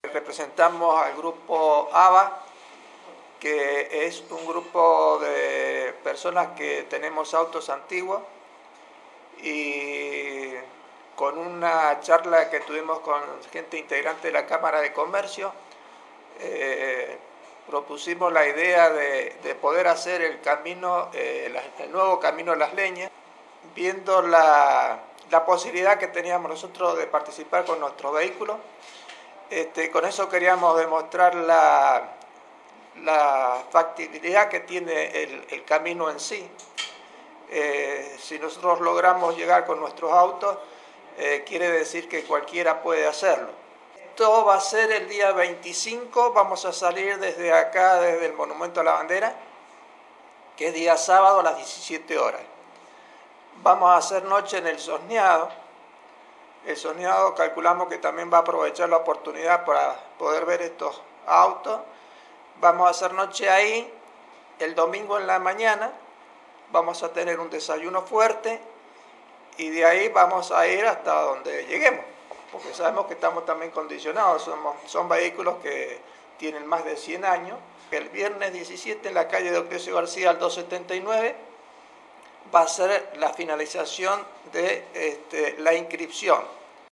Representamos al grupo ABA, que es un grupo de personas que tenemos autos antiguos, y con una charla que tuvimos con gente integrante de la Cámara de Comercio, propusimos la idea de poder hacer el camino, el nuevo camino de las leñas, viendo la posibilidad que teníamos nosotros de participar con nuestro vehículo. Con eso queríamos demostrar la factibilidad que tiene el camino en sí. Si nosotros logramos llegar con nuestros autos, quiere decir que cualquiera puede hacerlo. Esto va a ser el día 25, vamos a salir desde acá, desde el Monumento a la Bandera, que es día sábado a las 17 horas. Vamos a hacer noche en el Sosneado. El Sosneado calculamos que también va a aprovechar la oportunidad para poder ver estos autos. Vamos a hacer noche ahí. El domingo en la mañana vamos a tener un desayuno fuerte y de ahí vamos a ir hasta donde lleguemos, porque sabemos que estamos también condicionados, son vehículos que tienen más de 100 años. El viernes 17 en la calle de Octavio García al 279 va a ser la finalización de la inscripción.